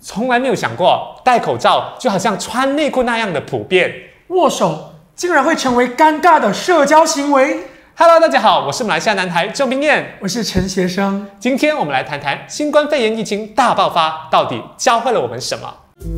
从来没有想过戴口罩就好像穿内裤那样的普遍。 握手竟然会成为尴尬的社交行为。 Hello， 大家好，我是马来西亚男孩郑彬彦， 我是陈学生。 今天我们来谈谈新冠肺炎疫情大爆发到底教会了我们什么。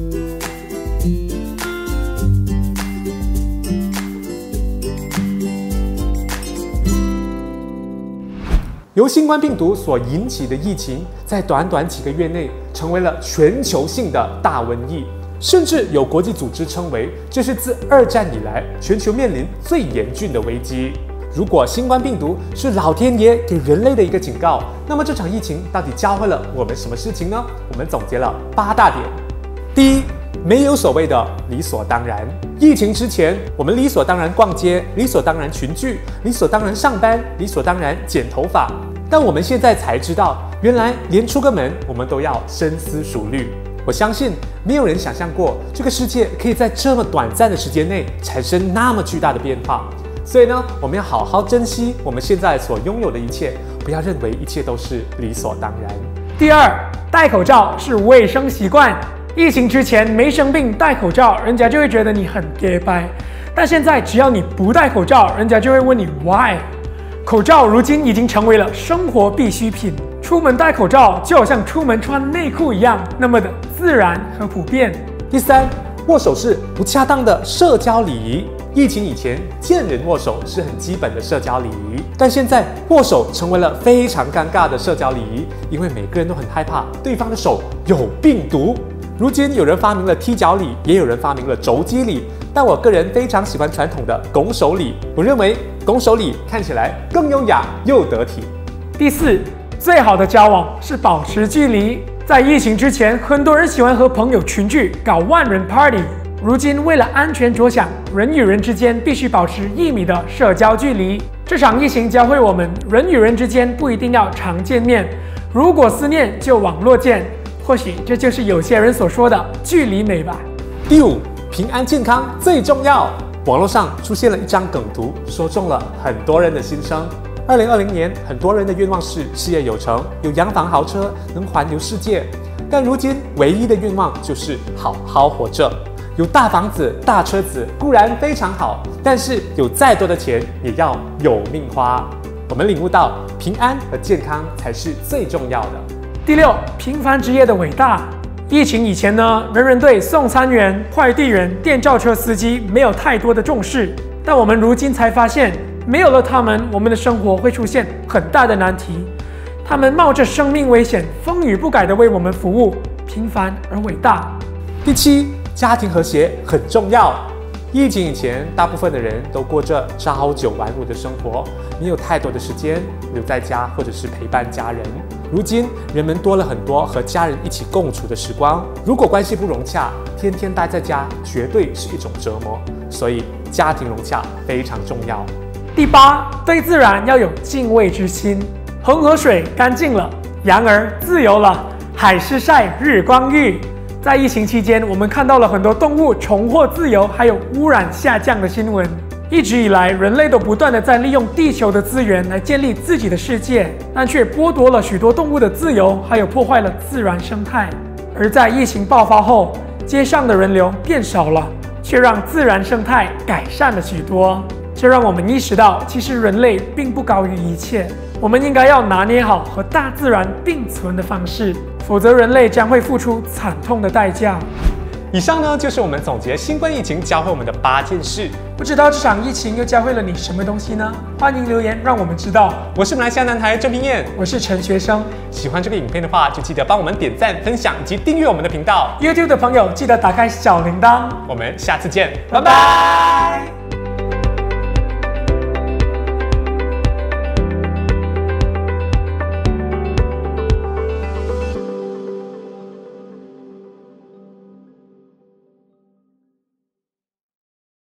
由新冠病毒所引起的疫情，在短短几个月内成为了全球性的大瘟疫，甚至有国际组织称为这是自2战以来全球面临最严峻的危机。如果新冠病毒是老天爷给人类的一个警告，那么这场疫情到底教会了我们什么事情呢？我们总结了8大点。第一，没有所谓的理所当然。疫情之前，我们理所当然逛街，理所当然群聚，理所当然上班，理所当然剪头发。但我们现在才知道，原来连出个门，我们都要深思熟虑。我相信没有人想象过，这个世界可以在这么短暂的时间内产生那么巨大的变化。所以呢，我们要好好珍惜我们现在所拥有的一切，不要认为一切都是理所当然。 第二，戴口罩是卫生习惯。疫情之前没生病戴口罩，人家就会觉得你很假掰。但现在只要你不戴口罩，人家就会问你 why。口罩如今已经成为了生活必需品，出门戴口罩就好像出门穿内裤一样，那么的自然和普遍。 第三，握手是不恰当的社交礼仪。疫情以前，见人握手是很基本的社交礼仪，但现在握手成为了非常尴尬的社交礼仪，因为每个人都很害怕对方的手有病毒。如今有人发明了踢脚礼，也有人发明了肘击礼，但我个人非常喜欢传统的拱手礼。我认为拱手礼看起来更优雅又得体。 第四，最好的交往是保持距离。在疫情之前，很多人喜欢和朋友群聚，搞万人 party。如今为了安全着想，人与人之间必须保持1米的社交距离。这场疫情教会我们，人与人之间不一定要常见面，如果思念就网络见。或许这就是有些人所说的距离美吧。 第五，平安健康最重要。网络上出现了一张梗图，说中了很多人的心声。2020年，很多人的愿望是事业有成，有洋房豪车，能环游世界。但如今唯一的愿望就是好好活着。有大房子、大车子固然非常好，但是有再多的钱也要有命花。我们领悟到，平安和健康才是最重要的。 第六，平凡职业的伟大。疫情以前呢，人人对送餐员、快递员、电召车司机没有太多的重视，但我们如今才发现，没有了他们，我们的生活会出现很大的难题。他们冒着生命危险，风雨不改地为我们服务，平凡而伟大。 第七，家庭和谐很重要。疫情以前，大部分的人都过着朝九晚五的生活，没有太多的时间留在家或者是陪伴家人。如今，人们多了很多和家人一起共处的时光。如果关系不融洽，天天待在家，绝对是一种折磨。所以，家庭融洽非常重要。 第八，对自然要有敬畏之心。恒河水干净了，羊儿自由了，海是晒日光浴。在疫情期间，我们看到了很多动物重获自由，还有污染下降的新闻。一直以来，人类都不断地在利用地球的资源来建立自己的世界，但却剥夺了许多动物的自由，还有破坏了自然生态。而在疫情爆发后，街上的人流变少了，却让自然生态改善了许多。这让我们意识到，其实人类并不高于一切，我们应该要拿捏好和大自然并存的方式，否则人类将会付出惨痛的代价。 以上呢，就是我们总结新冠疫情教会我们的8件事。 不知道这场疫情又教会了你什么东西呢？欢迎留言让我们知道。 我是马来西亚男孩郑彬彦， 我是陈学生。 喜欢这个影片的话，就记得帮我们点赞、分享以及订阅我们的频道。 YouTube 的朋友记得打开小铃铛。 我们下次见， 拜拜。